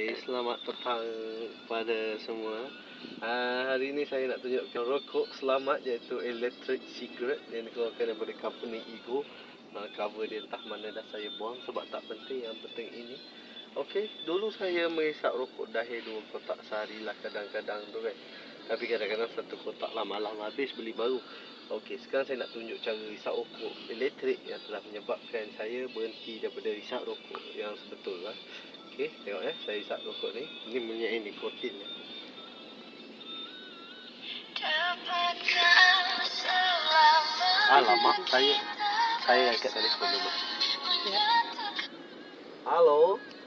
Selamat petang pada semua. Hari ini saya nak tunjukkan rokok selamat iaitu eletrik cigarette yang dikeluarkan daripada company Ego. Cover dia entah mana dah saya buang sebab tak penting, yang penting ini. Okey, dulu saya menghisap rokok dahil 2 kotak sehari lah kadang-kadang tu kan. Tapi kadang-kadang 1 kotak lah, malam habis beli baru. Okey, sekarang saya nak tunjuk cara hisap rokok elektrik yang telah menyebabkan saya berhenti daripada hisap rokok yang sebetul lah. Okey, tengok saya hisap rokok ni. Ini mempunyai nikotin ya. Alamak, saya angkat telefon dulu. Ya. Halo.